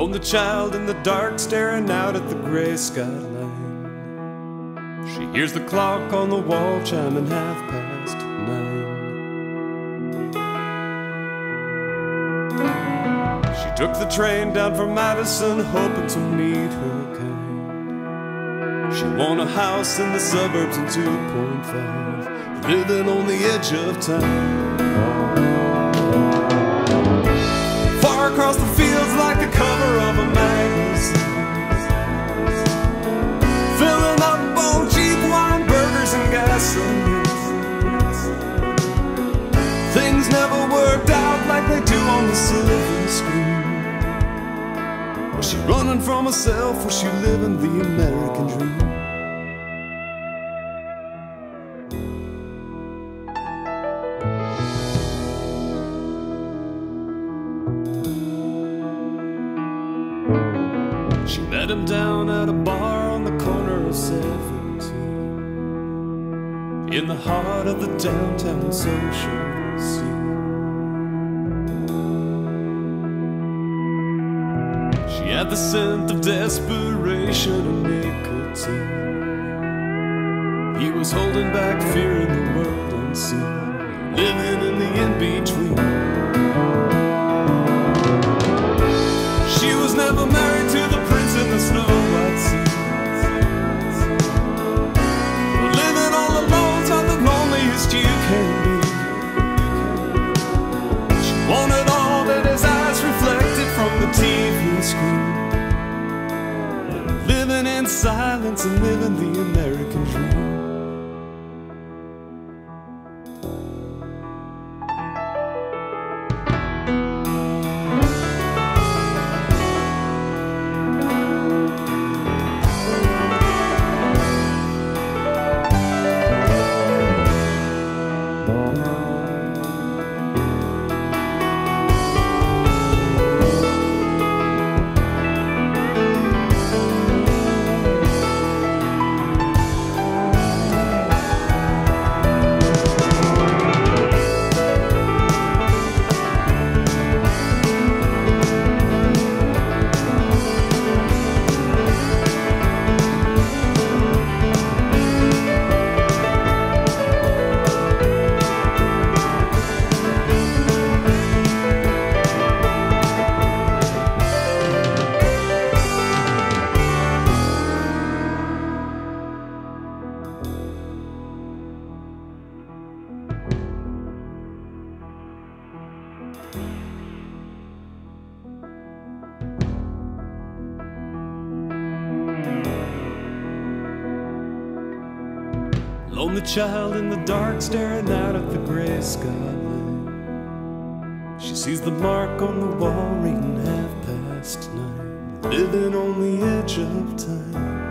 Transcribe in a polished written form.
Lonely child in the dark, staring out at the gray skyline. She hears the clock on the wall chiming 9:30. She took the train down from Madison, hoping to meet her kind. She won a house in the suburbs in 2.5, living on the edge of time. Far across the fields like the cover of a magazine, filling up on cheap wine, burgers and gasoline. Things never worked out like they do on the silver screen. Was she running from herself? Was she living the American dream? She met him down at a bar on the corner of 17, in the heart of the downtown social scene. She had the scent of desperation and nicotine. He was holding back fear in the world unseen, living in the in-between. She was never married to the prince in the snow-white sea, but living all alone's not the loneliest you can be. She wanted all that his eyes reflected from the TV screen, living in silence and living the American dream. Lonely child in the dark, staring out at the gray skyline. She sees the mark on the wall, reading 9:30, living on the edge of time.